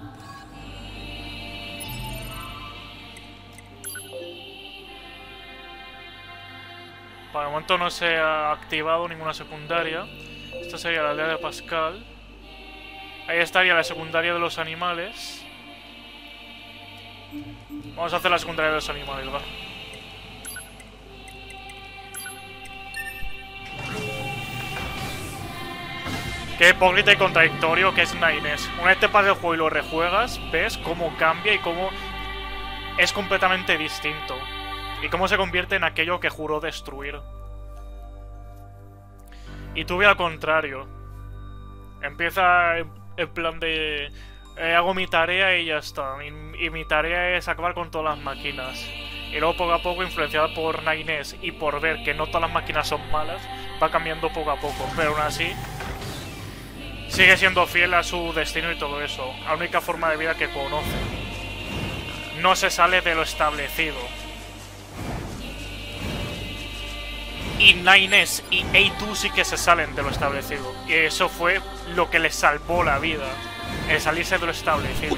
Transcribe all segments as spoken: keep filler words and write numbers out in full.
Para el momento no se ha activado ninguna secundaria. Esta sería la aldea de Pascal. Ahí estaría la secundaria de los animales. Vamos a hacer la secundaria de los animales, va. Qué hipócrita y contradictorio que es Nainés. Una vez te pasas el juego y lo rejuegas, ves cómo cambia y cómo es completamente distinto. Y cómo se convierte en aquello que juró destruir. Y tuve al contrario. Empieza en plan de... Eh, hago mi tarea y ya está. Y, y mi tarea es acabar con todas las máquinas. Y luego poco a poco, influenciada por Nainés y por ver que no todas las máquinas son malas, va cambiando poco a poco. Pero aún así, sigue siendo fiel a su destino y todo eso. La única forma de vida que conoce. No se sale de lo establecido. Y Nainés y A dos sí que se salen de lo establecido. Y eso fue lo que les salvó la vida. El salirse de lo establecido.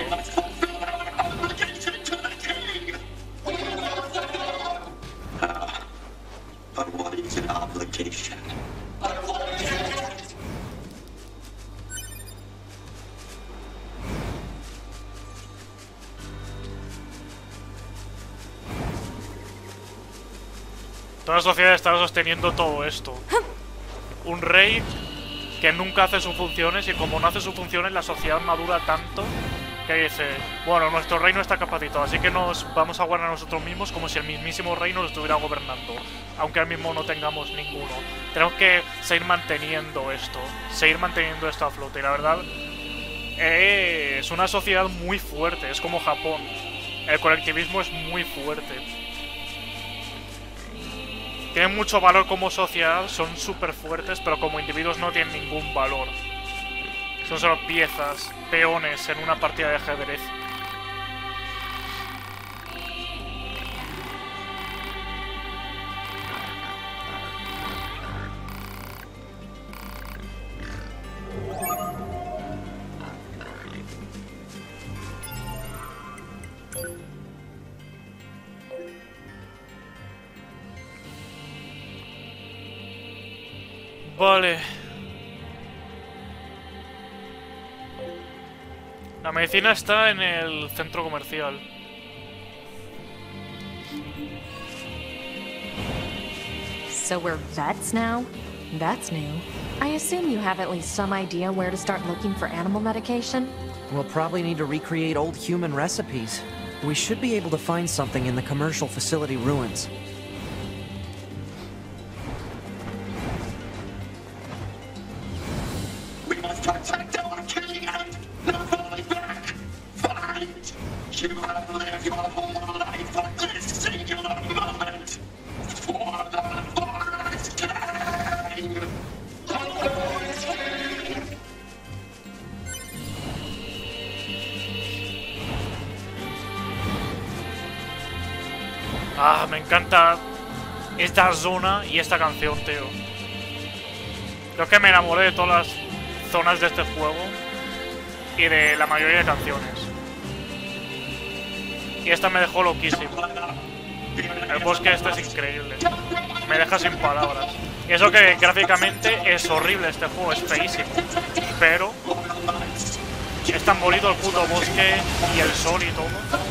Toda la sociedad está sosteniendo todo esto. Un rey que nunca hace sus funciones, y como no hace sus funciones, la sociedad madura tanto que dice, bueno, nuestro reino está capacitado, así que nos vamos a gobernar nosotros mismos como si el mismísimo reino lo estuviera gobernando, aunque ahora mismo no tengamos ninguno. Tenemos que seguir manteniendo esto, seguir manteniendo esto a flote, y la verdad eh, es una sociedad muy fuerte, es como Japón. El colectivismo es muy fuerte. Tienen mucho valor como sociedad, son súper fuertes, pero como individuos no tienen ningún valor. Son solo piezas, peones en una partida de ajedrez. Vale. La medicina está en el centro comercial. So we're vets now? That's new. I assume you have at least some idea where to start looking for animal medication? We'll probably need to recreate old human recipes. We should be able to find something in the commercial facility ruins. Ah, me encanta esta zona y esta canción, tío. Creo que me enamoré de todas las zonas de este juego y de la mayoría de canciones. Y esta me dejó loquísimo. El bosque este es increíble. Me deja sin palabras. Y eso que gráficamente es horrible este juego, es feísimo. Pero es tan bonito el puto bosque y el sol y todo.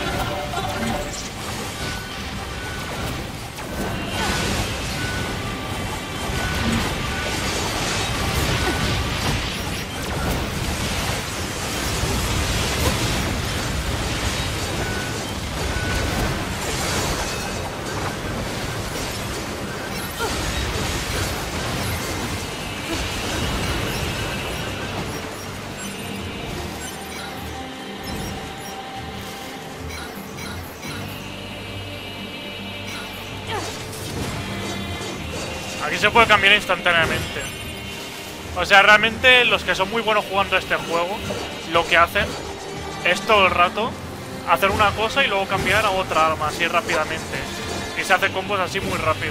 Aquí se puede cambiar instantáneamente. O sea, realmente los que son muy buenos jugando este juego, lo que hacen es todo el rato hacer una cosa y luego cambiar a otra arma así rápidamente. Y se hace combos así muy rápidos.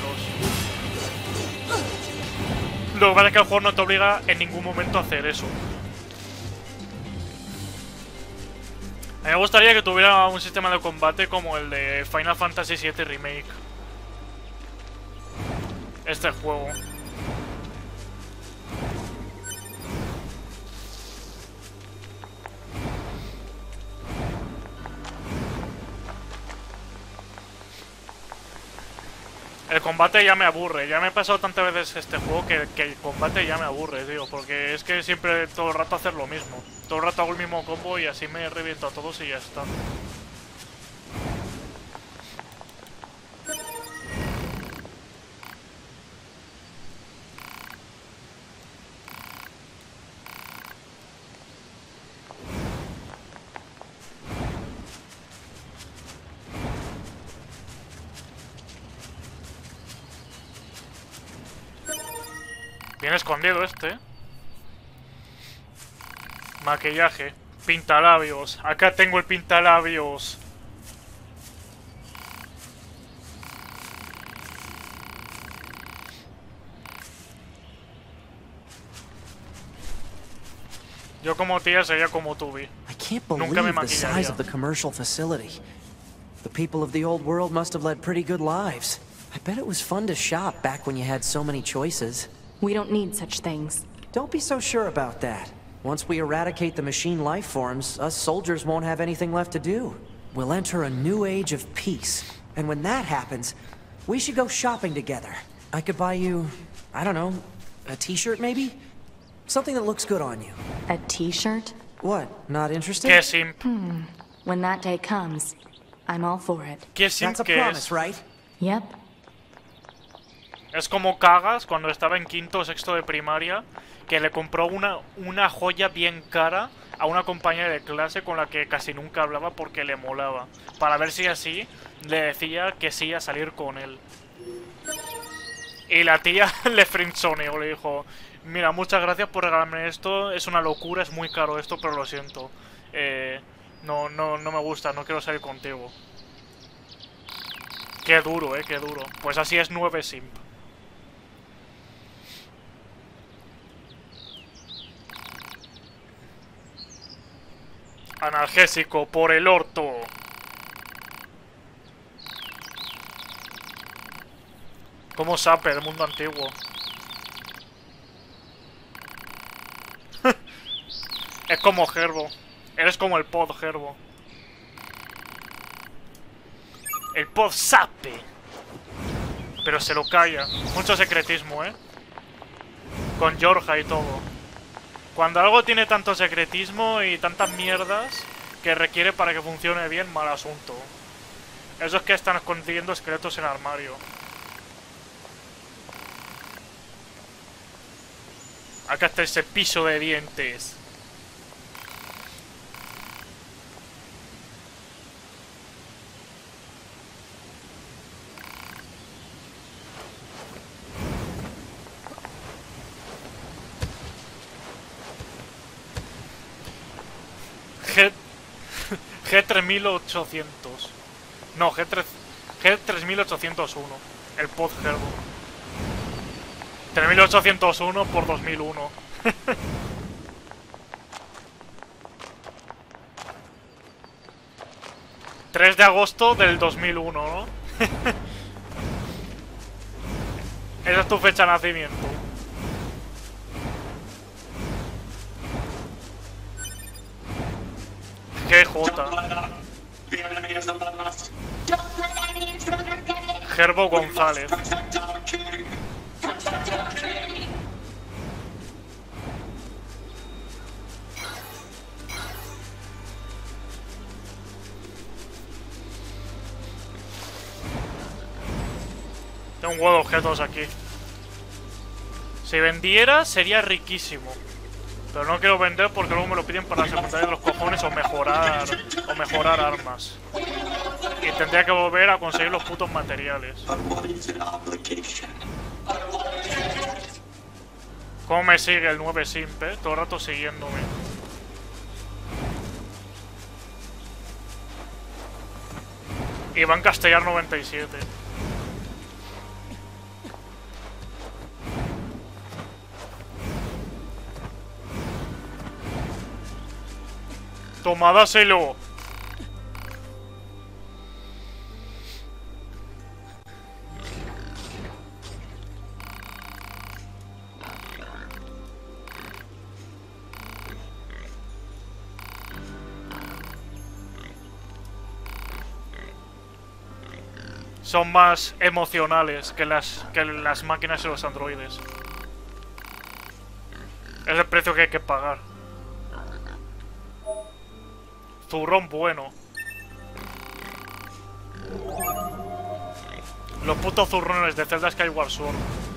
Lo que pasa es que el juego no te obliga en ningún momento a hacer eso. A mí me gustaría que tuviera un sistema de combate como el de Final Fantasy siete Remake. Este juego. El combate ya me aburre, ya me he pasado tantas veces este juego que, que el combate ya me aburre, tío. Porque es que siempre todo el rato hacer lo mismo. Todo el rato hago el mismo combo y así me reviento a todos y ya está. Bien escondido este. Maquillaje. Pintalabios. Acá tengo el pintalabios. Yo como tía sería como tú, Vi. I can't Nunca me believe the size maquillaría. of the commercial facility. The people of the old world must have led pretty good lives. I bet it was fun to shop back when you had so many choices. We don't need such things. Don't be so sure about that. Once we eradicate the machine life forms, us soldiers won't have anything left to do. We'll enter a new age of peace. And when that happens, we should go shopping together. I could buy you, I don't know, a t-shirt maybe? Something that looks good on you. A t-shirt? What, not interested? Qué simp. When that day comes, I'm all for it. Qué simp That's a que promise, es. right? Yep. Es como Cagas cuando estaba en quinto o sexto de primaria, que le compró una, una joya bien cara a una compañera de clase con la que casi nunca hablaba porque le molaba, para ver si así le decía que sí a salir con él. Y la tía le frenzoneó, le dijo: mira, muchas gracias por regalarme esto, es una locura, es muy caro esto, pero lo siento. Eh, no, no, no me gusta, no quiero salir contigo. Qué duro, eh, qué duro. Pues así es nueve simp. Analgésico por el orto. Como sape del mundo antiguo. Es como Gerbo. Eres como el pod Gerbo. El pod sape. Pero se lo calla. Mucho secretismo, eh. Con Georgia y todo. Cuando algo tiene tanto secretismo y tantas mierdas que requiere para que funcione bien, mal asunto. Eso es que están escondiendo esqueletos en armario. Acá está ese piso de dientes. G... G tres mil ochocientos. No, G tres... G tres mil ochocientos uno. El pod Gerbo. tres mil ochocientos uno por dos mil uno. tres de agosto del dos mil uno, ¿no? Esa es tu fecha de nacimiento. G J. Gerbo González. Tengo un huevo de objetos aquí. Si vendiera sería riquísimo. Pero no quiero vender porque luego me lo piden para la secundaria de los cojones o mejorar o mejorar armas. Y tendría que volver a conseguir los putos materiales. ¿Cómo me sigue el nueve simp, eh? Todo el rato siguiéndome. Iván Castellar noventa y siete. Toma, dáselo. son más emocionales que las, que las máquinas y los androides. Es el precio que hay que pagar. Zurrón bueno. Los putos zurrones de Zelda Skyward Sword.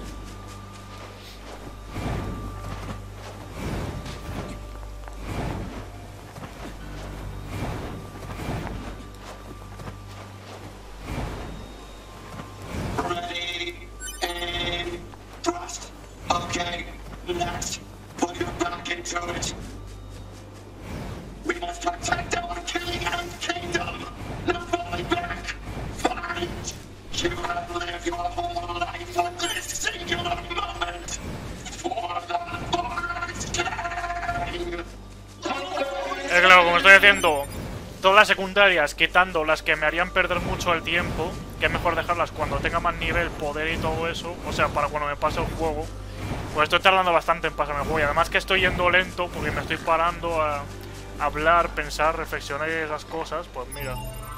Eh, claro, como estoy diciendo, todas las secundarias, quitando las que me harían perder mucho el tiempo, que es mejor dejarlas cuando tenga más nivel, poder y todo eso, o sea, para cuando me pase el juego, pues estoy tardando bastante en pasarme el juego. Y además que estoy yendo lento porque me estoy parando a hablar, pensar, reflexionar y esas cosas, pues mira.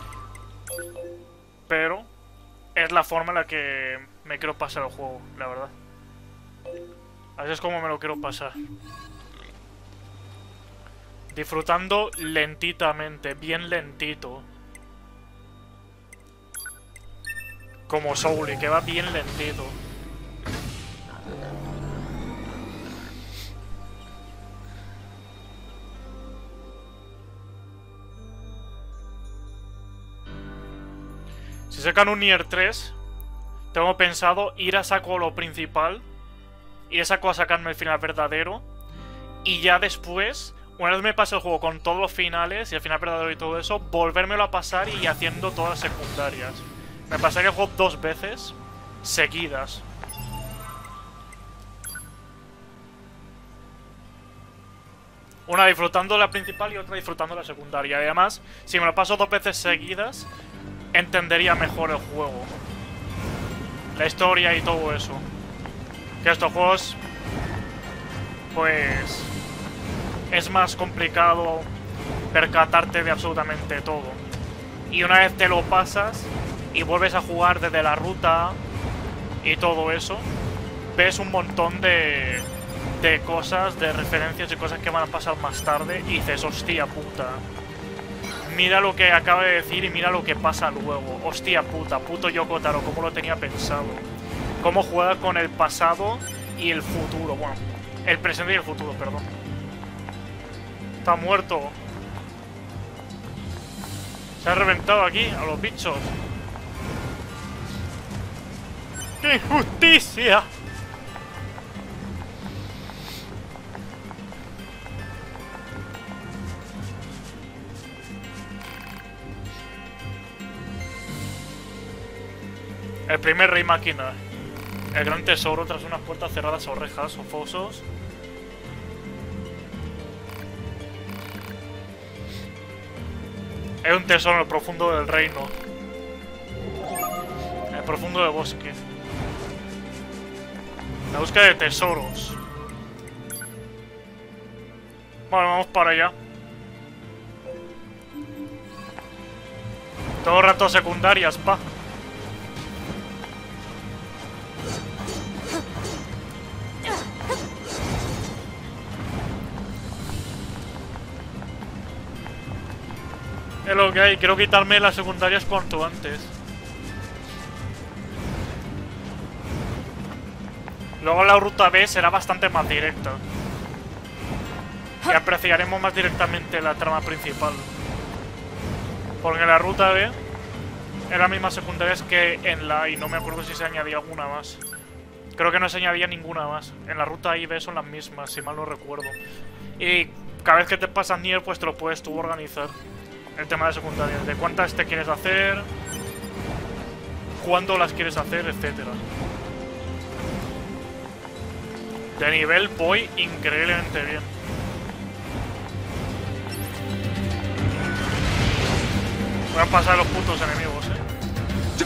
Pero es la forma en la que me quiero pasar el juego, la verdad. Así es como me lo quiero pasar. Disfrutando lentitamente, bien lentito. Como Souli, que va bien lentito. Si sacan un Nier tres, tengo pensado ir a saco lo principal, ir a saco a sacarme el final verdadero, y ya después, una vez me pase el juego con todos los finales y el final verdadero y todo eso, volvérmelo a pasar y haciendo todas las secundarias. Me pasaría el juego dos veces seguidas. Una disfrutando la principal y otra disfrutando la secundaria. Y además, si me lo paso dos veces seguidas, entendería mejor el juego, la historia y todo eso. Que estos juegos, pues, es más complicado percatarte de absolutamente todo. Y una vez te lo pasas y vuelves a jugar desde la ruta y todo eso, ves un montón de, de cosas, de referencias y cosas que van a pasar más tarde y dices, hostia puta. Mira lo que acaba de decir y mira lo que pasa luego. Hostia puta, puto Yoko Taro, cómo lo tenía pensado. Cómo juega con el pasado y el futuro. Bueno, el presente y el futuro, perdón. Está muerto. Se ha reventado aquí a los bichos. ¡Qué injusticia! El primer rey máquina. El gran tesoro tras unas puertas cerradas o rejas o fosos. Es un tesoro en el profundo del reino. En el profundo del bosque. La búsqueda de tesoros. Bueno, vamos para allá. Todo el rato secundarias, pa. Es lo que hay, quiero quitarme las secundarias cuanto antes. Luego la ruta B será bastante más directa. Y apreciaremos más directamente la trama principal. Porque en la ruta B eran las mismas secundarias que en la A y no me acuerdo si se añadía alguna más. Creo que no se añadía ninguna más. En la ruta A y B son las mismas, si mal no recuerdo. Y cada vez que te pasas Nier, pues te lo puedes tú organizar. El tema de secundarias, de cuántas te quieres hacer, cuándo las quieres hacer, etcétera. De nivel voy increíblemente bien. Voy a pasar a los putos enemigos, eh.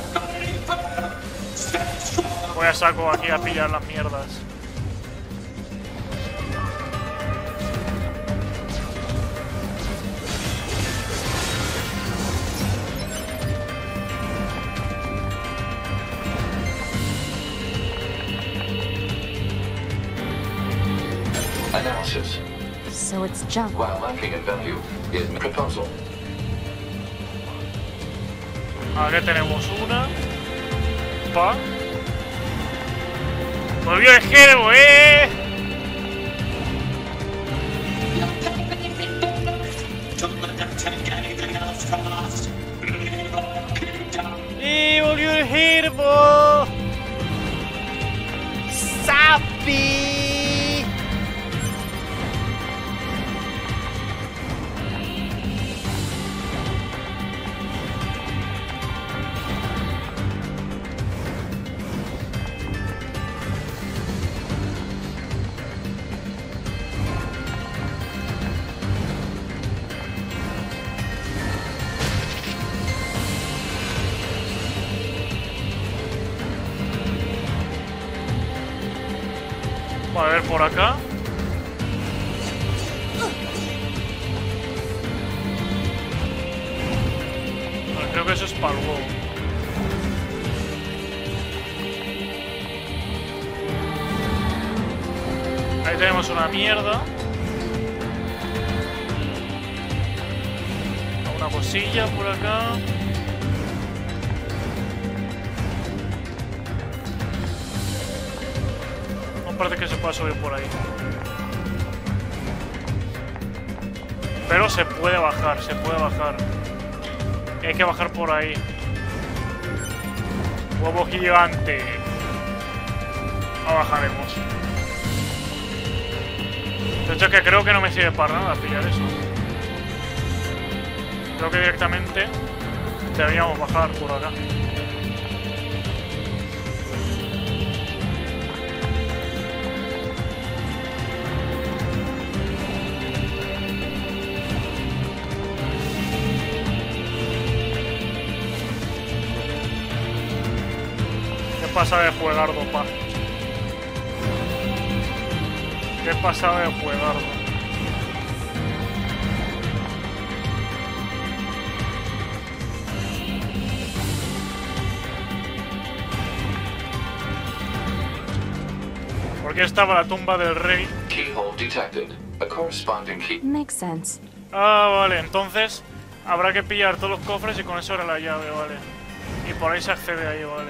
Voy a saco aquí a pillar las mierdas. Analysis. So it's junk. While lacking in value, is proposal. Aquí tenemos una. Pa. Volvió el gerbo, eh. Y volvió el gerbo. Sapi. A ver por acá. Bueno, creo que eso es para el huevo. Ahí tenemos una mierda. Una cosilla por acá. Parece que se puede subir por ahí. Pero se puede bajar, se puede bajar. Y hay que bajar por ahí. Huevo gigante. No bajaremos. De hecho que creo que no me sirve para nada pillar eso. Creo que directamente deberíamos bajar por acá. ¿Qué pasa de juegardo, pa? ¿Qué pasa de juegardo? ¿Por qué estaba la tumba del rey? Keyhole detected. A corresponding key. Makes sense. Ah, vale, entonces habrá que pillar todos los cofres y con eso era la llave, vale. Y por ahí se accede ahí, vale.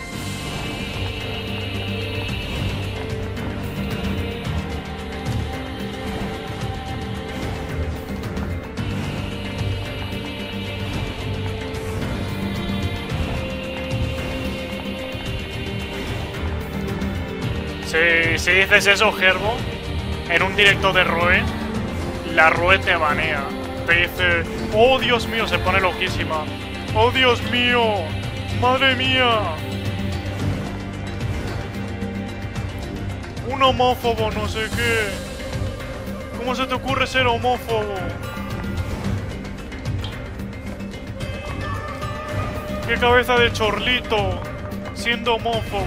Si, si dices eso, Gerbo, en un directo de Roe, la Roe te banea. Te dice, oh Dios mío, se pone loquísima. Oh Dios mío, madre mía. Un homófobo, no sé qué. ¿Cómo se te ocurre ser homófobo? Qué cabeza de chorlito, siendo homófobo.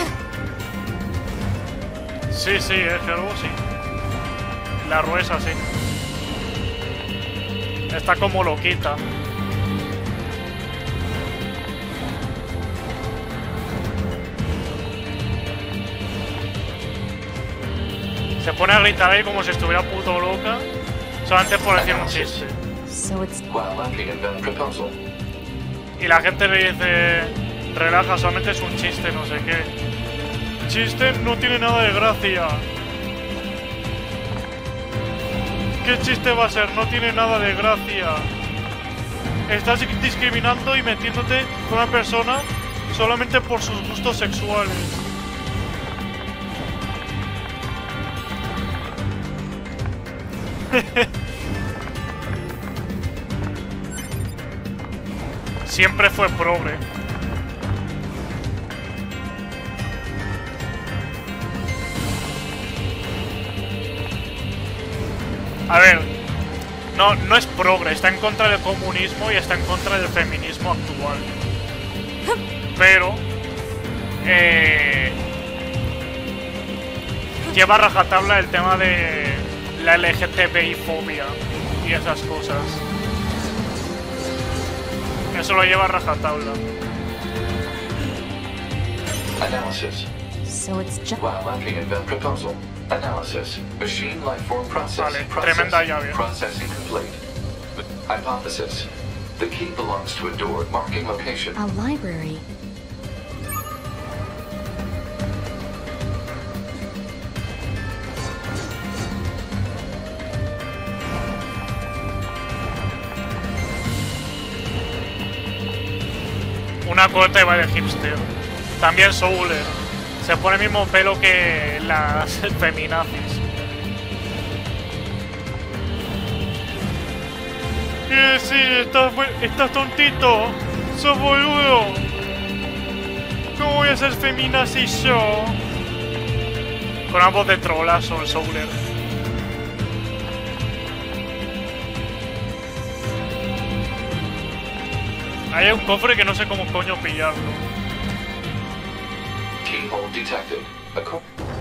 Sí, sí, es Gerbo, sí. La Roe es así. Está como loquita. Se pone a gritar ahí como si estuviera puto loca. Solamente por decir un chiste. While lacking in value proposal. Y la gente le dice, relaja, solamente es un chiste, no sé qué. Chiste no tiene nada de gracia. ¿Qué chiste va a ser? No tiene nada de gracia. Estás discriminando y metiéndote con una persona solamente por sus gustos sexuales. Siempre fue progre. A ver, no, no es progre, está en contra del comunismo y está en contra del feminismo actual. Pero eh, lleva a rajatabla el tema de la L G T B I fobia y esas cosas. Eso lo lleva a rajatabla. Analysis. So it's just... While entering invent proposal. Analysis. Machine life form process. Vale, process. tremenda llave. Processing complete. Hypothesis. The key belongs to a door marking location. A library. Una corta y va de hipster. También Souler. Se pone el mismo pelo que las feminazis. Que sí, estás, estás tontito. Sos boludo. ¿Cómo voy a ser feminazi yo? Con una voz de trolazo el Souler. Hay un cofre que no sé cómo coño pillarlo. Keyhole detected. A co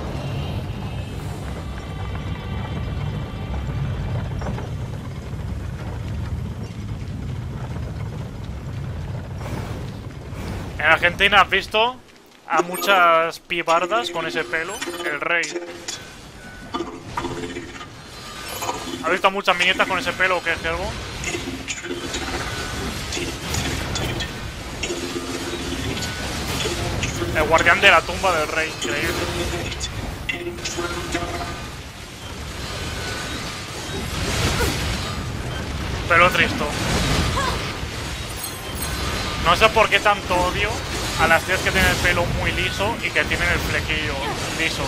En Argentina has visto a muchas pibardas con ese pelo, el rey. ¿Has visto a muchas minietas con ese pelo o qué, Gerbo? El guardián de la tumba del rey, increíble. Pelo tristo. No sé por qué tanto odio a las tías que tienen el pelo muy liso y que tienen el flequillo liso.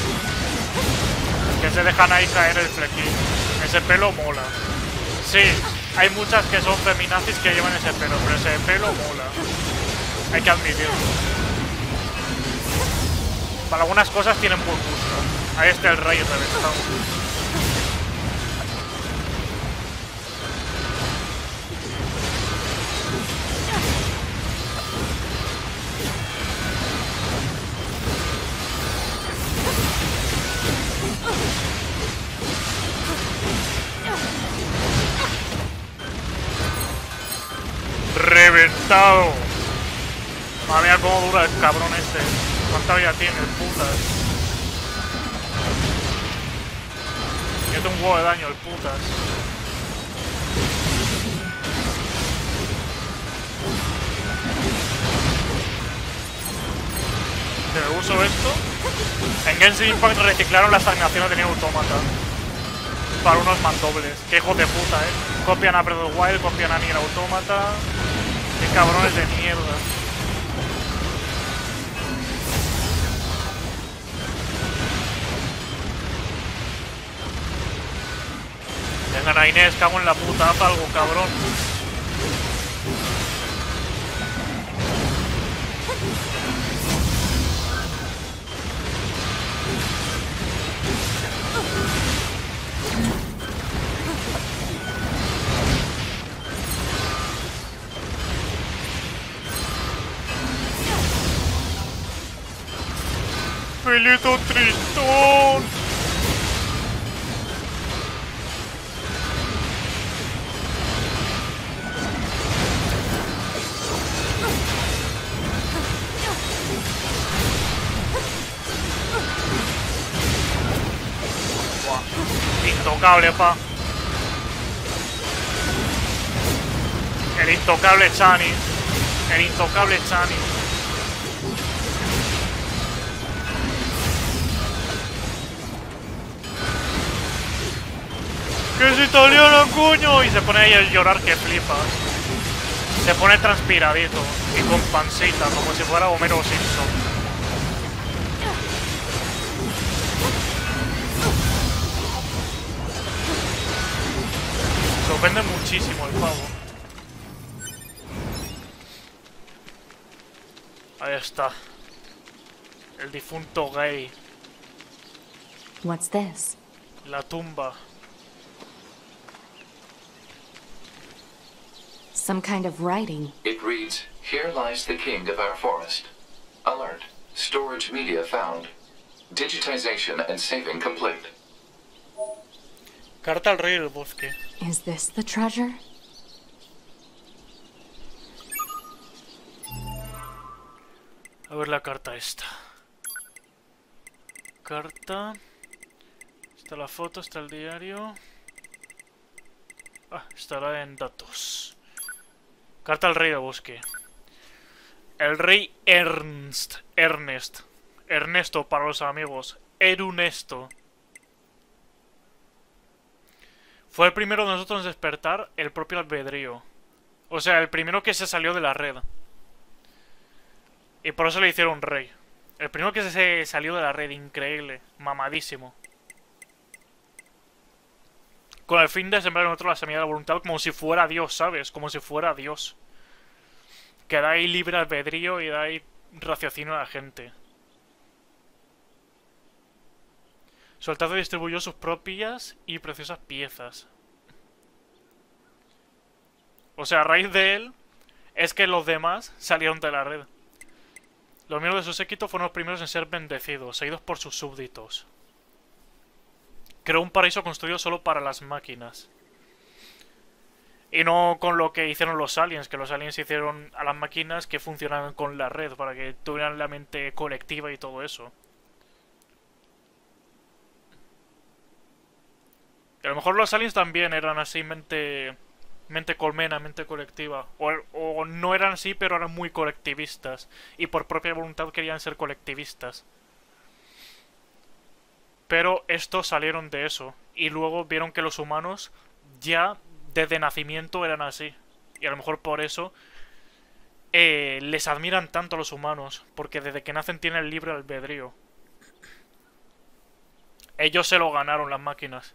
Que se dejan ahí caer el flequillo. Ese pelo mola. Sí, hay muchas que son feminazis que llevan ese pelo, pero ese pelo mola. Hay que admitirlo. Para algunas cosas tienen buen gusto. Ahí está el rey reventado. ¡Reventado! Madre mía, cómo dura el cabrón este. ¿Cuánta vida tiene el putas? Mete un huevo de daño el putas. ¿Te uso esto? En Genshin Impact reciclaron las animaciones de Nier Automata para unos mandobles. Qué hijos de puta, eh. Copian a Breath of the Wild, copian a Nier Automata. Qué cabrones de mierda. Venga, a Inés, cago en la puta, haz algo, cabrón. Pelito tristón. Intocable, pa. El intocable Chani. El intocable Chani. ¡Que es italiano, coño! Y se pone ahí a llorar que flipas. Se pone transpiradito y con pancita, como si fuera Homero Simpson. Se ofende muchísimo el pavo. Ahí está. El difunto gay. What's this? La tumba. Some kind of writing. It reads, "Here lies the king of our forest. Alert. Storage media found. Digitization and saving complete." Carta al rey del bosque. Is this the treasure? A ver la carta esta. carta. Está la foto, está el diario. Ah, estará en datos. Carta al rey del bosque. El rey Ernst. Ernest. Ernesto para los amigos. Erunesto. Fue el primero de nosotros en despertar el propio albedrío. O sea, el primero que se salió de la red. Y por eso le hicieron rey. El primero que se salió de la red. Increíble. Mamadísimo. Con el fin de sembrar en otro la semilla de la voluntad como si fuera Dios, ¿sabes? Como si fuera Dios. Que da ahí libre albedrío y da ahí raciocinio a la gente. Su alteza distribuyó sus propias y preciosas piezas. O sea, a raíz de él es que los demás salieron de la red. Los miembros de su séquito fueron los primeros en ser bendecidos, seguidos por sus súbditos. Creó un paraíso construido solo para las máquinas. Y no con lo que hicieron los aliens, que los aliens hicieron a las máquinas que funcionaban con la red, para que tuvieran la mente colectiva y todo eso. Y a lo mejor los aliens también eran así, mente, mente colmena, mente colectiva. O, o no eran así, pero eran muy colectivistas. Y por propia voluntad querían ser colectivistas. Pero estos salieron de eso. Y luego vieron que los humanos ya desde nacimiento eran así. Y a lo mejor por eso eh, les admiran tanto a los humanos. Porque desde que nacen tienen libre albedrío. Ellos se lo ganaron, las máquinas.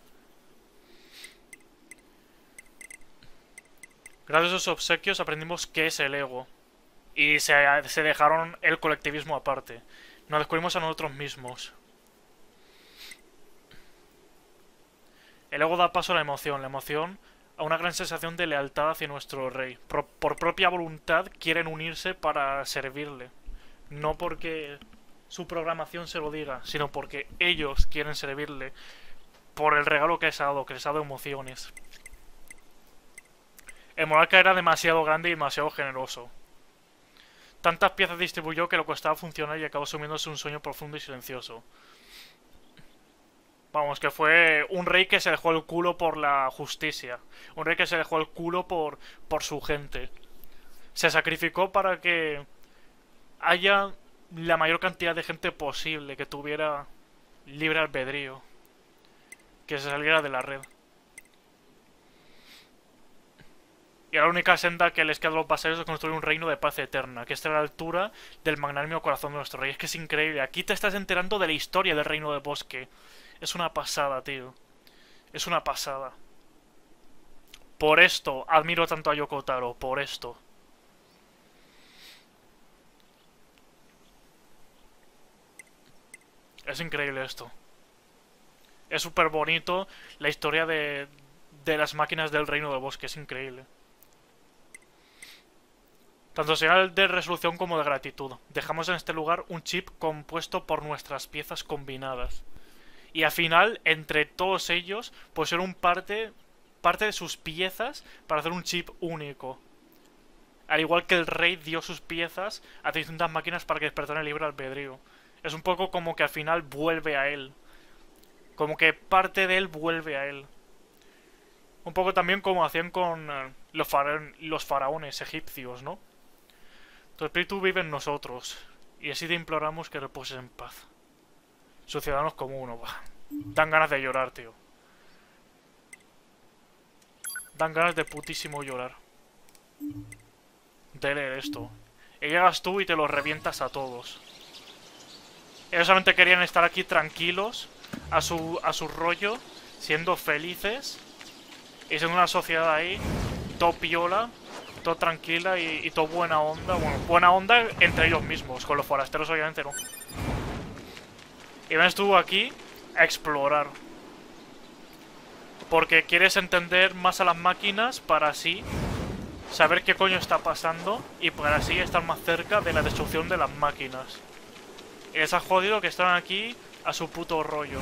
Gracias a sus obsequios aprendimos qué es el ego. Y se, se dejaron el colectivismo aparte. Nos descubrimos a nosotros mismos. El ego da paso a la emoción. La emoción a una gran sensación de lealtad hacia nuestro rey. Por, por propia voluntad quieren unirse para servirle. No porque su programación se lo diga, sino porque ellos quieren servirle por el regalo que les ha dado, que les ha dado emociones. El monarca era demasiado grande y demasiado generoso. Tantas piezas distribuyó que le costaba funcionar y acabó sumiéndose un sueño profundo y silencioso. Vamos, que fue un rey que se dejó el culo por la justicia. Un rey que se dejó el culo por, por su gente. Se sacrificó para que haya la mayor cantidad de gente posible que tuviera libre albedrío. Que se saliera de la red. Y la única senda que les queda a los vasallos es construir un reino de paz eterna, que esté a la altura del magnánimo corazón de nuestro rey. Es que es increíble. Aquí te estás enterando de la historia del reino de bosque. Es una pasada, tío. Es una pasada. Por esto admiro tanto a Yoko Taro. Por esto. Es increíble esto. Es súper bonito la historia de, de las máquinas del reino del bosque. Es increíble. Tanto señal de resolución como de gratitud. Dejamos en este lugar un chip compuesto por nuestras piezas combinadas. Y al final, entre todos ellos, pusieron un parte, parte de sus piezas para hacer un chip único. Al igual que el rey dio sus piezas a distintas máquinas para que despertaran el libre albedrío. Es un poco como que al final vuelve a él. Como que parte de él vuelve a él. Un poco también como hacían con uh, los, fara los faraones egipcios, ¿no? Tu espíritu vive en nosotros, y así te imploramos que reposes en paz. Sus ciudadanos como uno, bah. Dan ganas de llorar, tío. Dan ganas de putísimo llorar. De leer esto. Y llegas tú y te los revientas a todos. Ellos solamente querían estar aquí tranquilos, a su, a su rollo, siendo felices, y siendo una sociedad ahí, todo piola, todo tranquila y, y todo buena onda. Bueno, buena onda entre ellos mismos, con los forasteros obviamente no. Y vienes tú aquí a explorar. Porque quieres entender más a las máquinas para así saber qué coño está pasando y para así estar más cerca de la destrucción de las máquinas. Y les ha jodido que están aquí a su puto rollo.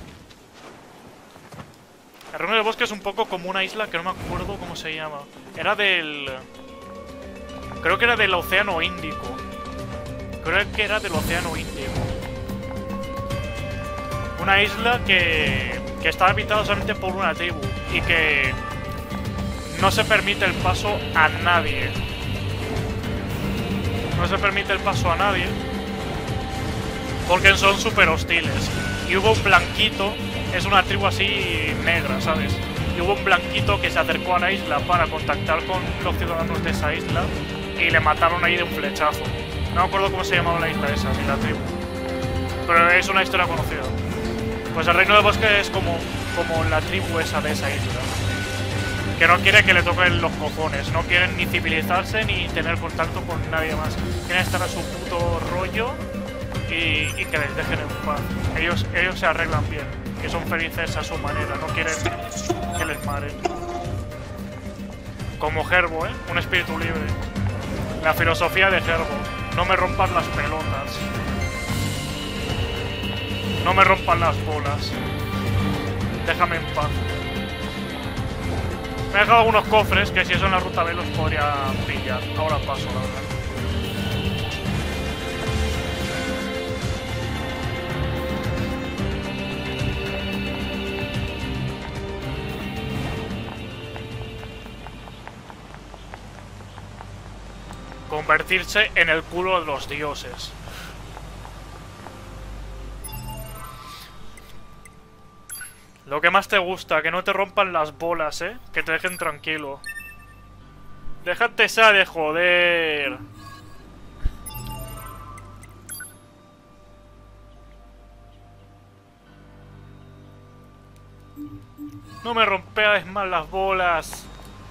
El reino del bosque es un poco como una isla que no me acuerdo cómo se llama. Era del... Creo que era del Océano Índico. Creo que era del Océano Índico. Una isla que, que está habitada solamente por una tribu y que no se permite el paso a nadie. No se permite el paso a nadie porque son súper hostiles. Y hubo un blanquito, es una tribu así negra, ¿sabes? Y hubo un blanquito que se acercó a la isla para contactar con los ciudadanos de esa isla y le mataron ahí de un flechazo. No me acuerdo cómo se llamaba la isla esa, ni la tribu. Pero es una historia conocida. Pues el Reino del Bosque es como, como la tribu esa de esa isla. Que no quiere que le toquen los cojones. No quieren ni civilizarse ni tener contacto con nadie más. Quieren estar a su puto rollo y, y que les dejen en paz. Ellos, ellos se arreglan bien. Que son felices a su manera. No quieren que les maren. Como Herbo, ¿eh? Un espíritu libre. La filosofía de Herbo. No me rompas las pelotas. No me rompan las bolas. Déjame en paz. Me he dejado algunos cofres que si eso en la ruta B los podría pillar. Ahora paso, la verdad. Convertirse en el culo de los dioses. Lo que más te gusta, que no te rompan las bolas, ¿eh? Que te dejen tranquilo. Déjate esa de joder. No me rompeas más las bolas.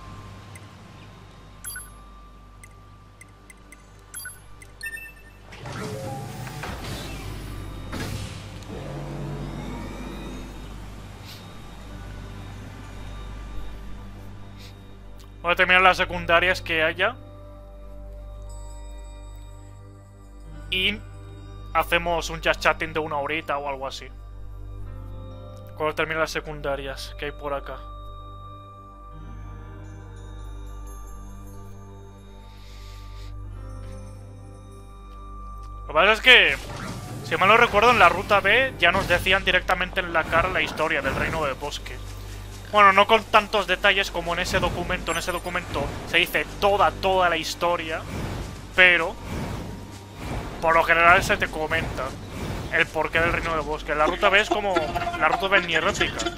Voy a terminar las secundarias que haya. Y hacemos un chat chatting de una horita o algo así. Cuando termine las secundarias que hay por acá. Lo que pasa es que, si mal no recuerdo, en la ruta B ya nos decían directamente en la cara la historia del Reino del Bosque. Bueno, no con tantos detalles como en ese documento. En ese documento se dice toda, toda la historia. Pero, por lo general se te comenta el porqué del Reino del Bosque. La ruta B es como la ruta B Nier Replicant.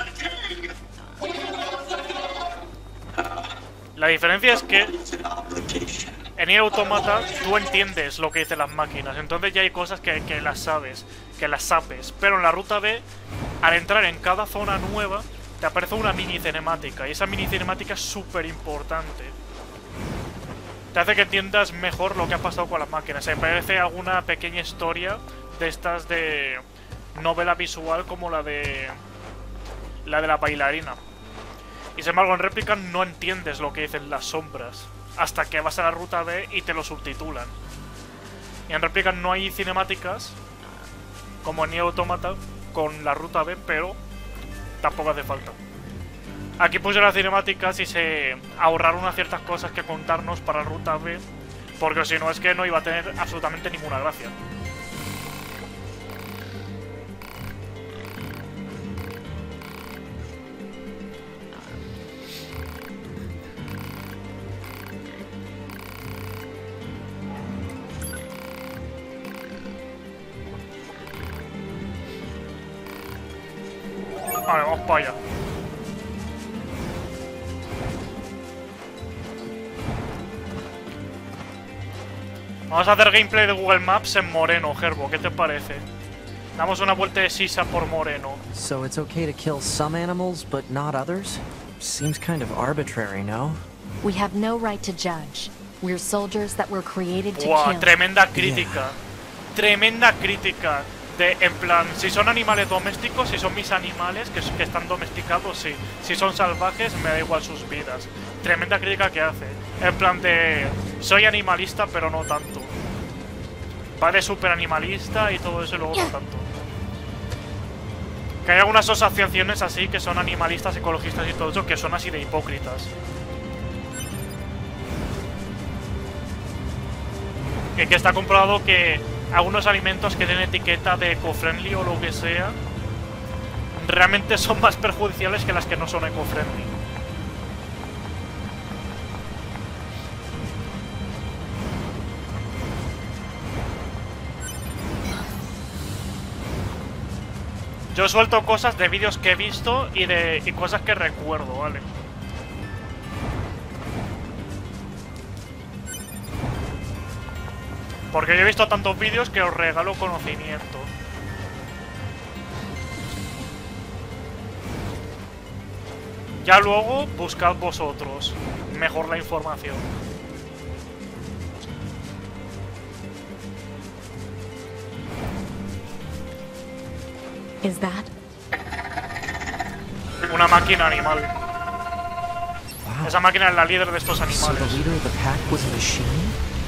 La diferencia es que en Nier Automata tú entiendes lo que dicen las máquinas. Entonces ya hay cosas que, que las sabes, que las sabes. Pero en la ruta B, al entrar en cada zona nueva, te aparece una mini cinemática, y esa mini cinemática es súper importante. Te hace que entiendas mejor lo que ha pasado con las máquinas. Se aparece alguna pequeña historia de estas de novela visual como la de la de la bailarina. Y sin embargo en Replicant no entiendes lo que dicen las sombras hasta que vas a la ruta B y te lo subtitulan. Y en Replicant no hay cinemáticas como en Nier Automata con la ruta B, pero tampoco hace falta. Aquí puse las cinemáticas y se ahorraron unas ciertas cosas que contarnos para ruta B, porque si no es que no iba a tener absolutamente ninguna gracia. Vale, vamos para allá. Vamos a hacer gameplay de Google Maps en Moreno, Herbo. ¿Qué te parece? Damos una vuelta de sisa por Moreno. So it's okay to kill some animals, but not others? Seems kind of arbitrary, no? We have no right to judge. We're soldiers that were created to Wow, kill. tremenda crítica. Yeah. Tremenda crítica. De, en plan, si son animales domésticos, si son mis animales que, que están domesticados, sí. Si son salvajes, me da igual sus vidas. Tremenda crítica que hace. En plan de, soy animalista, pero no tanto. Va de super animalista y todo eso y luego no tanto. Que hay algunas asociaciones así que son animalistas, ecologistas y todo eso que son así de hipócritas. Y que está comprobado que algunos alimentos que tienen etiqueta de eco-friendly o lo que sea realmente son más perjudiciales que las que no son eco-friendly. Yo suelto cosas de vídeos que he visto y de y cosas que recuerdo, ¿vale? Porque yo he visto tantos vídeos que os regalo conocimiento. Ya luego buscad vosotros mejor la información. Is that? Una máquina animal. Wow. Esa máquina es la líder de estos So animales. the leader of the pack was a machine?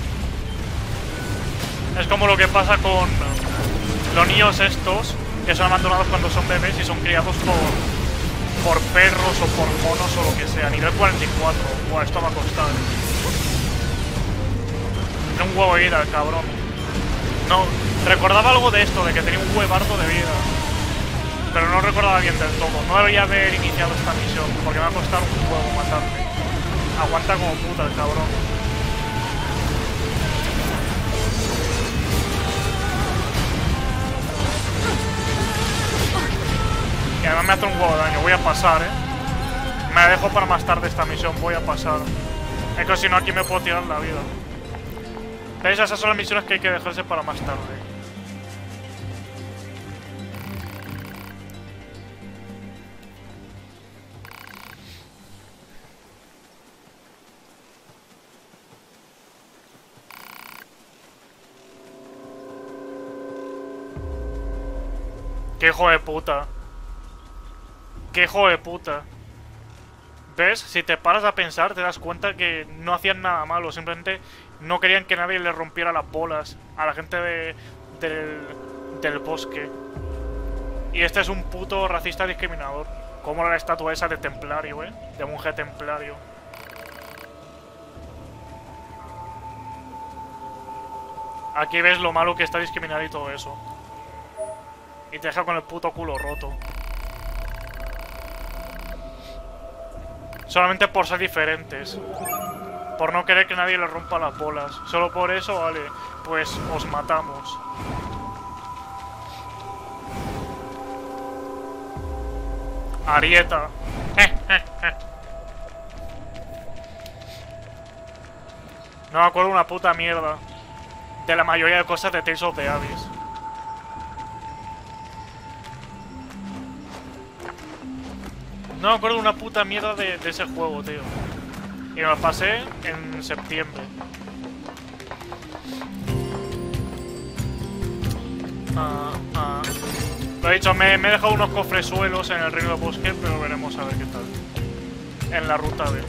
Es como lo que pasa con los niños estos, que son abandonados cuando son bebés y son criados por, por perros o por monos o lo que sea. Nivel cuarenta y cuatro. Buah, esto va a costar. Tiene un huevo de vida, el cabrón. No, recordaba algo de esto, de que tenía un huevardo de vida. Pero no recordaba bien del todo. No debería haber iniciado esta misión, porque me va a costar un huevo matarme. Aguanta como puta el cabrón. Y además me hace un huevo de daño. Voy a pasar, eh. Me dejo para más tarde esta misión. Voy a pasar. Es que si no aquí me puedo tirar la vida. ¿Veis? Esas son las misiones que hay que dejarse para más tarde. ¡Qué hijo de puta! ¡Qué hijo de puta! ¿Ves? Si te paras a pensar, te das cuenta que no hacían nada malo. Simplemente no querían que nadie le rompiera las bolas a la gente de, del, del bosque. Y este es un puto racista discriminador. Como la estatua esa de templario, ¿eh? De monje templario. Aquí ves lo malo que está discriminar y todo eso. Y te deja con el puto culo roto. Solamente por ser diferentes. Por no querer que nadie le rompa las bolas. Solo por eso, vale, pues os matamos. Arieta. No me acuerdo una puta mierda de la mayoría de cosas de Tales of the Abyss. No me acuerdo una puta mierda de, de ese juego, tío. Y me lo pasé en septiembre. Ah, ah. Lo he dicho, me, me he dejado unos cofresuelos en el reino del bosque, pero veremos a ver qué tal. En la ruta B.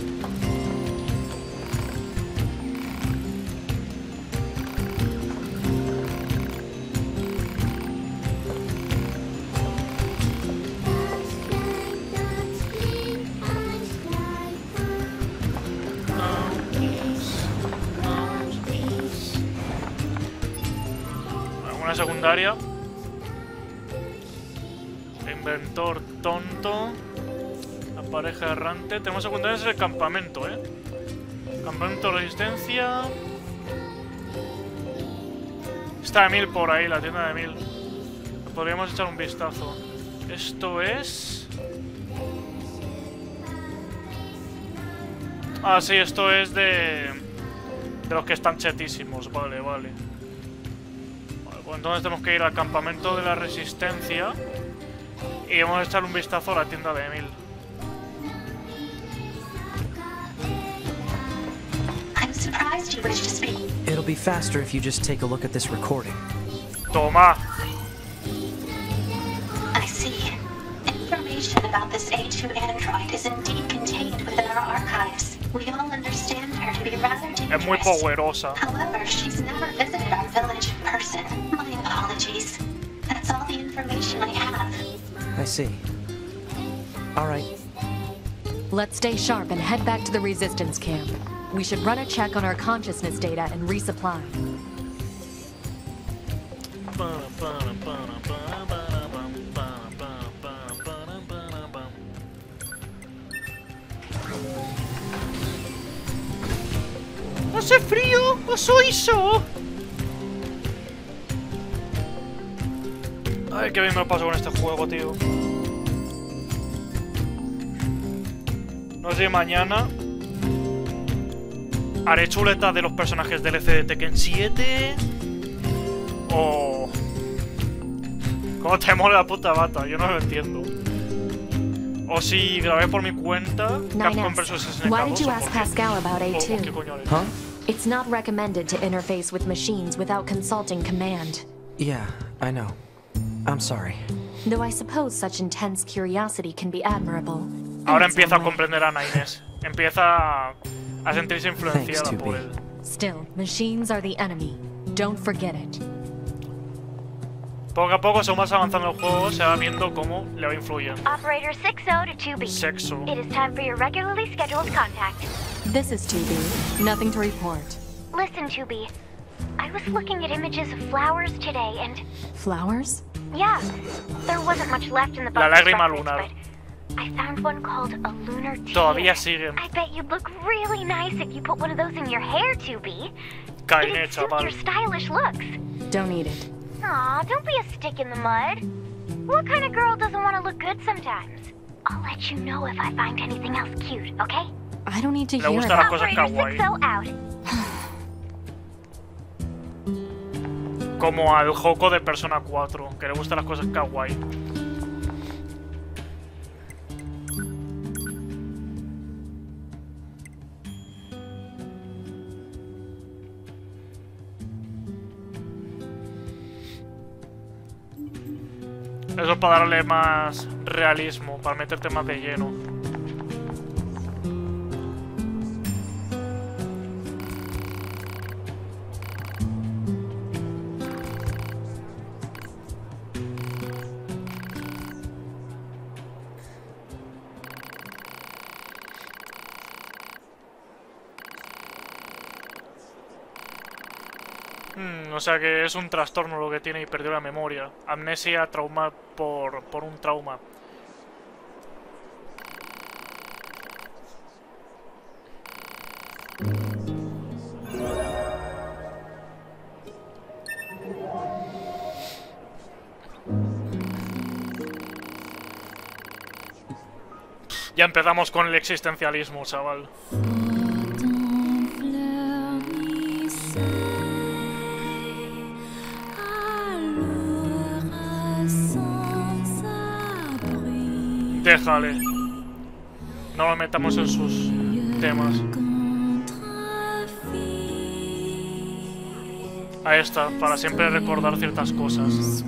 Secundaria. Inventor tonto. La pareja errante. Tenemos secundarias en el campamento, eh. Campamento de resistencia. Está Emil por ahí, la tienda de Emil. Podríamos echar un vistazo. Esto es... Ah, sí, esto es de... De los que están chetísimos. Vale, vale. Pues entonces tenemos que ir al campamento de la resistencia y vamos a echar un vistazo a la tienda de Emil. It'll be faster if you just take a look at this recording. Toma. I see. Information about this A two android is indeed contained within our archives. We all understand her to be rather dangerous. Es muy poderosa. However, she's never visited our village in person. My apologies. That's all the information I have. I see. All right. Let's stay sharp and head back to the resistance camp. We should run a check on our consciousness data and resupply. ¡Hace frío! ¡Oso iso! Ay, qué bien me lo paso con este juego, tío. No sé, mañana haré chuleta de los personajes D L C de Tekken siete. O... ¿Cómo te mola la puta bata? Yo no lo entiendo. O si grabé por mi cuenta Capcom versus. S N K Why did you dos, ask ¿o por qué? Pascal about A ¿O two? qué coño haré? Huh? It's not recommended to interface with machines without consulting command. Yeah, I know. I'm sorry. Though I suppose such intense curiosity can be admirable. in Ahora its empieza a own way. comprender a Ana Inés. Empieza a sentirse influenciada Thanks, por two B. él. Still, machines are the enemy. Don't forget it. Poco a poco, según vas avanzando el juego, se va viendo cómo le va influyendo. Operator six oh to two B. Sexo. It is time for your regularly scheduled contact. This is two B. Nothing to report. Listen, two B. I was looking at images of flowers today and... Flowers? Yeah, there wasn't much left in the La box of lágrima chocolates, lunar. but I found one called a lunar tear. Todavía siguen. I bet you'd look really nice if you put one of those in your hair, two B. Kainé, It'd suit chaval. your stylish looks. Don't eat it. Aw, don't be a stick in the mud. What kind of girl doesn't want to look good sometimes? I'll let you know if I find anything else cute, okay? I don't need to Le hear gustan it. las cosas Operator kawaii. six oh out. Como al Hoko de Persona cuatro, que le gustan las cosas kawaii. Eso es para darle más realismo, para meterte más de lleno. Hmm, o sea que es un trastorno lo que tiene y perdió la memoria. Amnesia, trauma por, por un trauma. Ya empezamos con el existencialismo, chaval. Déjale. No lo metamos en sus temas. Ahí está, para siempre recordar ciertas cosas.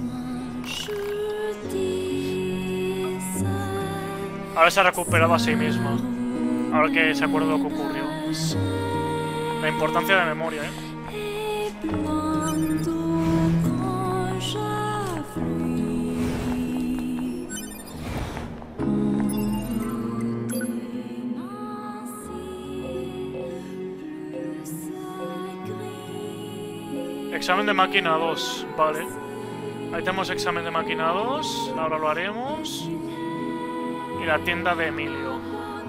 Ahora se ha recuperado a sí misma. Ahora que se acuerda de lo que ocurrió. La importancia de la memoria, ¿eh? Examen de máquina dos, vale. Ahí tenemos examen de máquina dos, ahora lo haremos. Y la tienda de Emilio.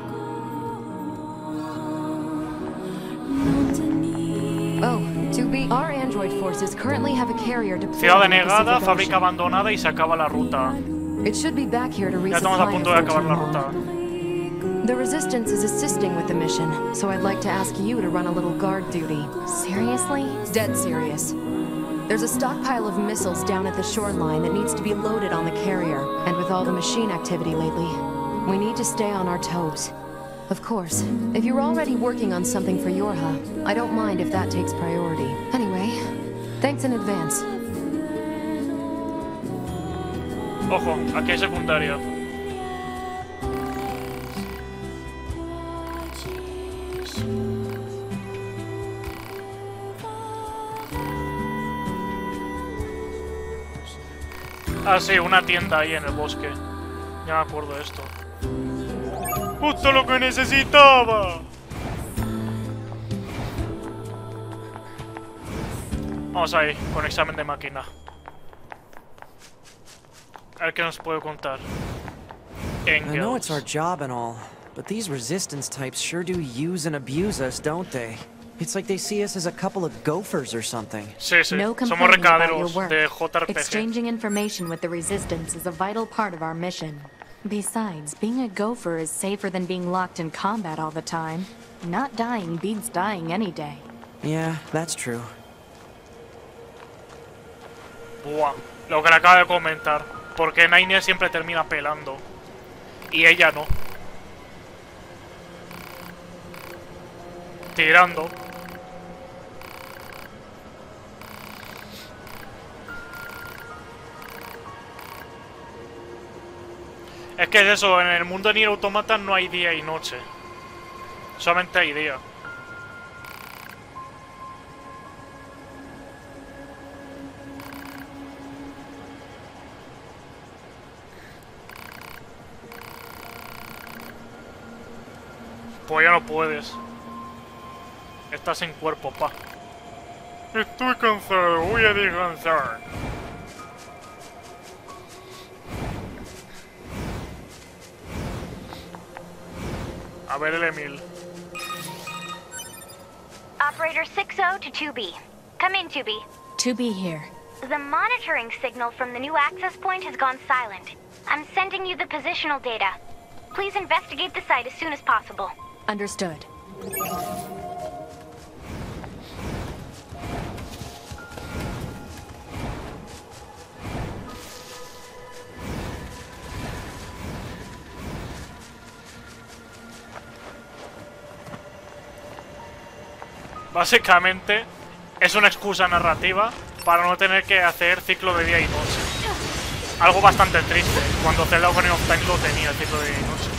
Oh, two B. Our android forces currently have a carrier deployed Ciudad in the denegada, Pacific fábrica Ocean. abandonada y se acaba la ruta. It should be back here to Ya estamos a resupply punto de us acabar la for ruta. tomorrow. The Resistance is assisting with the mission, so I'd like to ask you to run a little guard duty. Seriously? Dead serious. There's a stockpile of missiles down at the shoreline that needs to be loaded on the carrier, and with all the machine activity lately, we need to stay on our toes. Of course, if you're already working on something for Yorha, I don't mind if that takes priority. Anyway, thanks in advance. Ojo, aquí hay secundaria. Ah, sí, una tienda ahí en el bosque. Ya me acuerdo de esto. ¡Justo lo que necesitaba! Vamos ahí, con examen de máquina. A ver qué nos puede contar. I know it's our Engels. job and all, but these resistance types sure do use and abuse us, don't they? It's like they see us as a couple of gophers or something. Sí, sí. No Somos complaining about your recaderos work. de J R P G. Exchanging information with the Resistance is a vital part of our mission. Besides, being a gopher is safer than being locked in combat all the time. Not dying beats dying any day. Yeah, that's true. Buah, lo que le acaba de comentar. Porque Nine siempre termina pelando. Y ella no. Tirando. Es que es eso, en el mundo de Nier Automata no hay día y noche. Solamente hay día. Pues ya no puedes. Estás en cuerpo, pa. Estoy cansado, voy a descansar. A ver el Emil. Operator six oh to two B. Come in, two B. two B here. The monitoring signal from the new access point has gone silent. I'm sending you the positional data. Please investigate the site as soon as possible. Understood. Básicamente es una excusa narrativa para no tener que hacer ciclo de día y noche. Algo bastante triste, cuando Zelda Ocarina of Time lo tenía, el ciclo de día y noche.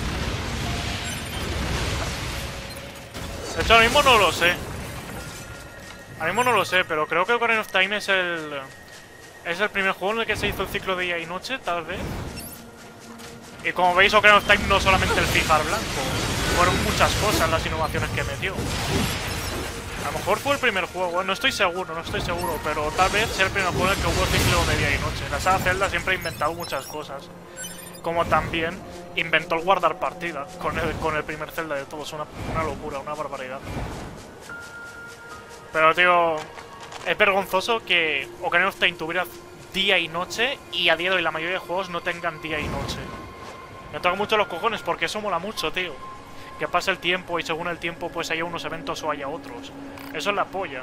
De hecho, ahora mismo no lo sé. Ahora mismo no lo sé, pero creo que Ocarina of Time es el... Es el primer juego en el que se hizo el ciclo de día y noche, tal vez. Y como veis, Ocarina of Time no solamente el fijar blanco. Fueron muchas cosas las innovaciones que metió. A lo mejor fue el primer juego, no estoy seguro, no estoy seguro, pero tal vez sea el primer juego en el que hubo ciclo de día y noche. La saga Zelda siempre ha inventado muchas cosas. Como también inventó el guardar partida con el, con el primer Zelda de todos. Una, una locura, una barbaridad. Pero, tío, es vergonzoso que Ocarina of Time tuviera día y noche y a día de hoy la mayoría de juegos no tengan día y noche. Me toca mucho los cojones porque eso mola mucho, tío. Que pase el tiempo y según el tiempo pues haya unos eventos o haya otros. Eso es la polla.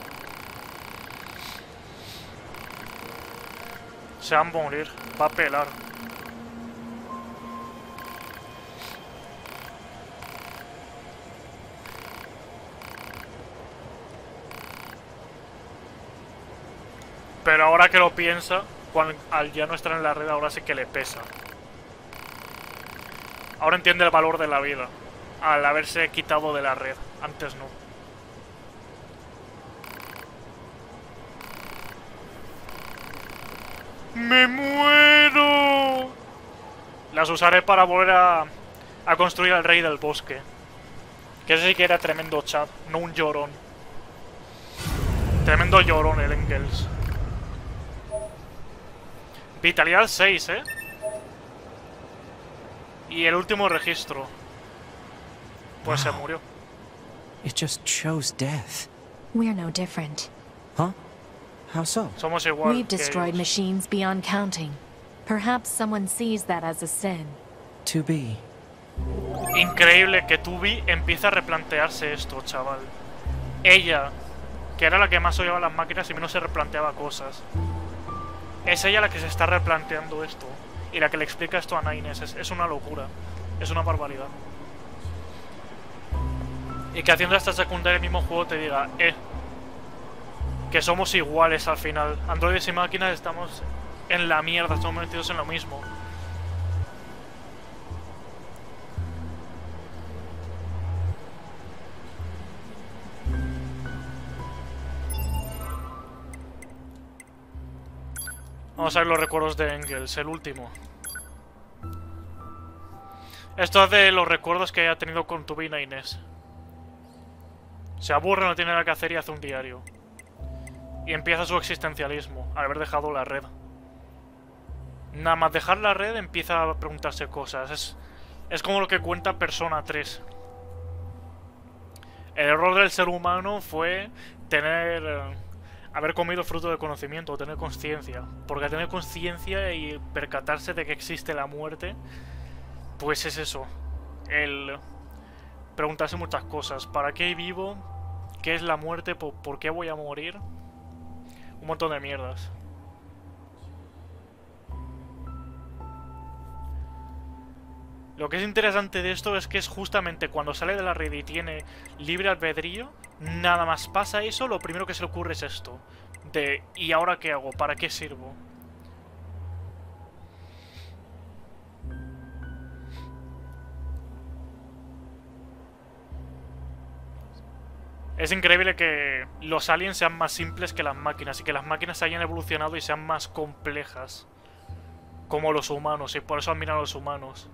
Se va a morir. Va a pelar. Pero ahora que lo piensa, cuando, al ya no estar en la red, ahora sí que le pesa. Ahora entiende el valor de la vida. Al haberse quitado de la red. Antes no. ¡Me muero! Las usaré para volver a, a construir al rey del bosque. Que ese sí que era tremendo chat, no un llorón. Tremendo llorón el Engels. Vitalidad seis, ¿eh? Y el último registro. Pues wow. Se murió. It just chose death. We're no different. Huh? How so? Somos igual. We've destroyed ellos. Machines beyond counting. Perhaps someone sees that as a sin. two B. Increíble que two B empiece a replantearse esto, chaval. Ella, que era la que más odiaba las máquinas y menos se replanteaba cosas. Es ella la que se está replanteando esto. Y la que le explica esto a Nines. Es, es una locura. Es una barbaridad. Y que haciendo esta secundaria el mismo juego te diga, eh, que somos iguales al final. Androides y máquinas estamos en la mierda, estamos metidos en lo mismo. Vamos a ver los recuerdos de Engels, el último. Esto es de los recuerdos que haya tenido con tu Vina Inés. Se aburre, no tiene nada que hacer y hace un diario. Y empieza su existencialismo, al haber dejado la red. Nada más dejar la red empieza a preguntarse cosas. Es, es como lo que cuenta Persona tres. El error del ser humano fue tener... eh, haber comido fruto del conocimiento, tener conciencia. Porque tener conciencia y percatarse de que existe la muerte, pues es eso. El preguntarse muchas cosas. ¿Para qué vivo? ¿Qué es la muerte? ¿Por, por qué voy a morir? Un montón de mierdas. Lo que es interesante de esto es que es justamente cuando sale de la red y tiene libre albedrío, nada más pasa eso, lo primero que se le ocurre es esto. De, ¿y ahora qué hago? ¿Para qué sirvo? Es increíble que los aliens sean más simples que las máquinas y que las máquinas hayan evolucionado y sean más complejas. Como los humanos, y por eso admiran a los humanos.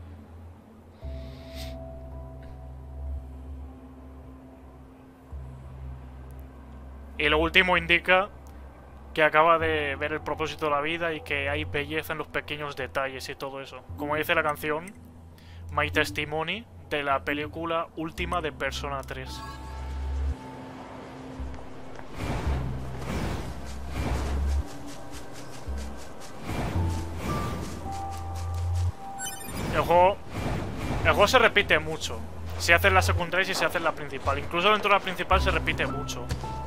Y lo último indica que acaba de ver el propósito de la vida y que hay belleza en los pequeños detalles y todo eso. Como dice la canción My Testimony de la película última de Persona tres. El juego, el juego se repite mucho. Si haces la secundaria y si se hace la principal. Incluso dentro de la principal se repite mucho.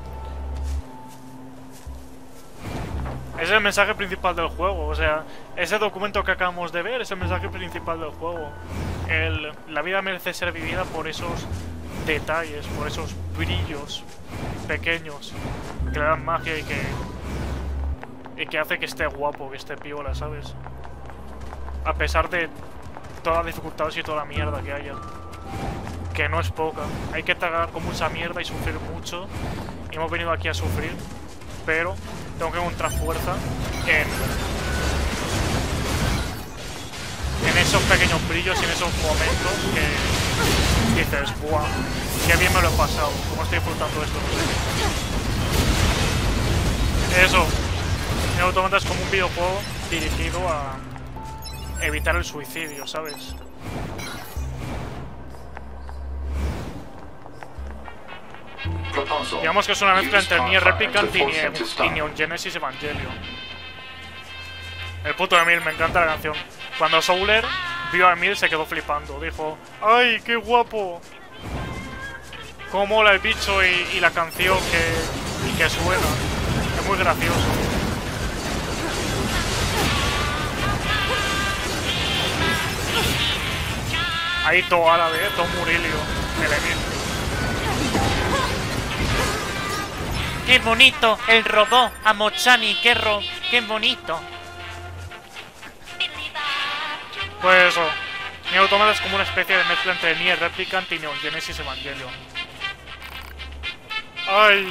Ese es el mensaje principal del juego, o sea, ese documento que acabamos de ver es el mensaje principal del juego. El, la vida merece ser vivida por esos detalles, por esos brillos pequeños que le dan magia y que y que hace que esté guapo, que esté piola, ¿sabes? A pesar de todas las dificultades y toda la mierda que haya, que no es poca. Hay que tragar con mucha mierda y sufrir mucho, y hemos venido aquí a sufrir, pero tengo que encontrar fuerza en, en esos pequeños brillos y en esos momentos que dices, ¡buah! ¡Qué bien me lo he pasado! ¿Cómo estoy disfrutando esto? No sé. Eso. El Automata es como un videojuego dirigido a evitar el suicidio, ¿sabes? Digamos que es una mezcla entre Nier Replicant y, Nier, y Neon Genesis Evangelion. El puto Emil, me encanta la canción. Cuando Souler vio a Emil se quedó flipando. Dijo, ¡ay, qué guapo! Cómo mola el bicho y, y la canción que, y que suena. Es muy gracioso. Ahí todo árabe, ¿eh? Todo Murillo. El Emil. ¡Qué bonito! El robot a Mochani, qué ro... ¡Qué bonito! Pues eso. Nier Automata es como una especie de mezcla entre Nier Replicant y Neon Genesis Evangelion. ¡Ay!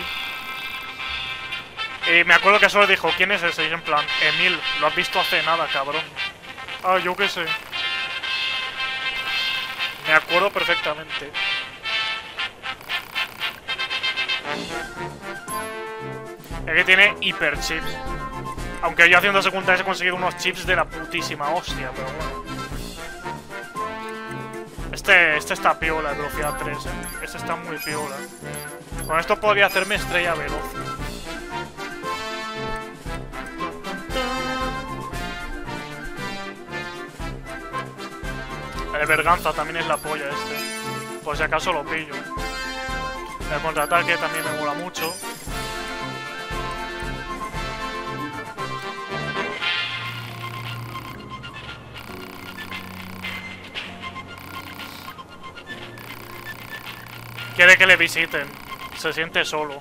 Y me acuerdo que solo dijo, ¿quién es ese? Y en plan, Emil, lo has visto hace nada, cabrón. Ah, yo qué sé. Me acuerdo perfectamente. Es que tiene hiper chips. Aunque yo haciendo secundaria he conseguido unos chips de la putísima hostia, pero bueno. Este, este está piola, de velocidad tres, ¿eh? Este está muy piola. Con esto podría hacerme estrella veloz. El Berganza también es la polla este. Por si acaso lo pillo. El contraataque también me mola mucho. Quiere que le visiten. Se siente solo.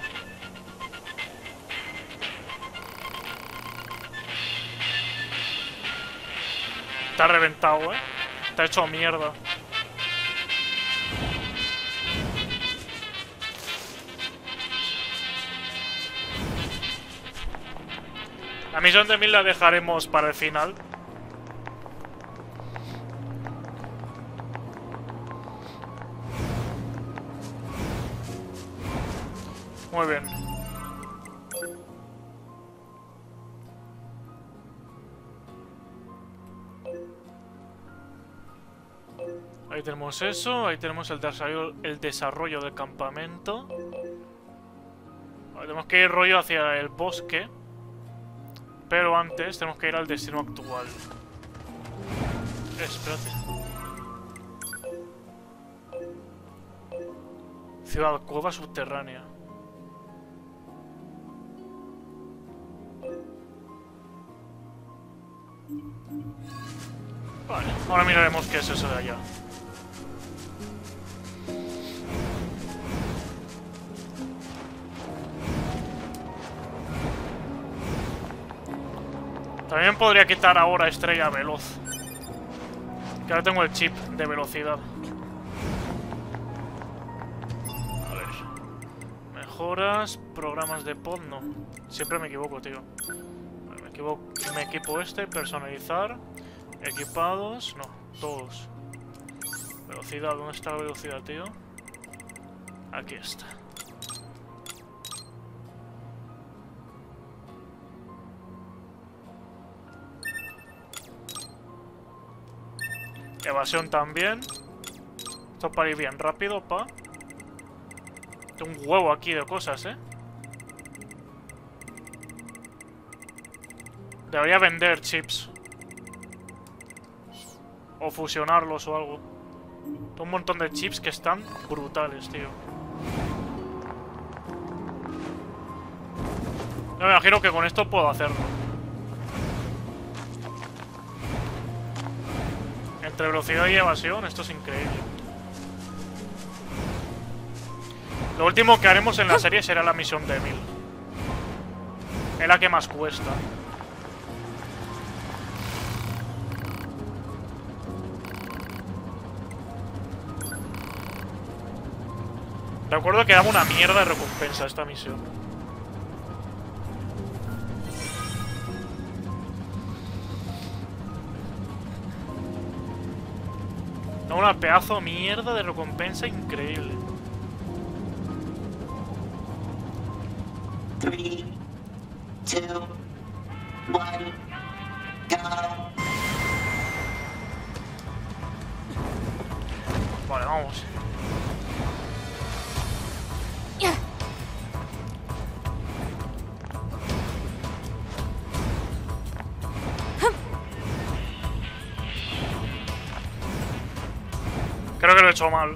Está reventado, eh. Está hecho mierda. La misión de Mil la dejaremos para el final. Muy bien. Ahí tenemos eso, ahí tenemos el desarrollo, el desarrollo del campamento. Vale, tenemos que ir rollo hacia el bosque. Pero antes tenemos que ir al destino actual. Eh, espérate. Ciudad, cueva subterránea. Vale, ahora miraremos qué es eso de allá. También podría quitar ahora estrella veloz. Que ahora tengo el chip de velocidad. A ver. Mejoras, programas de pod, no. Siempre me equivoco, tío. Vale, me equivoco, me equipo este, personalizar. Equipados, no, todos. Velocidad, ¿dónde está la velocidad, tío? Aquí está. Evasión también. Esto para ir bien rápido, pa. Tengo un huevo aquí de cosas, eh. Debería vender chips. O fusionarlos o algo. Tengo un montón de chips que están brutales, tío. Yo me imagino que con esto puedo hacerlo. Entre velocidad y evasión, esto es increíble. Lo último que haremos en la serie será la misión de Emil. Es la que más cuesta. Recuerdo que daba una mierda de recompensa esta misión. Da una pedazo de mierda de recompensa increíble. Three, two, one, go. Vale, vamos. Creo que lo he hecho mal.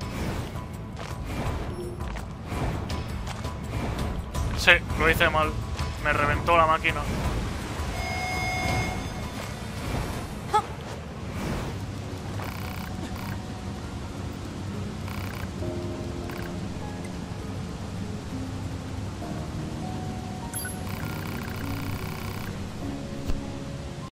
Sí, lo hice mal. Me reventó la máquina.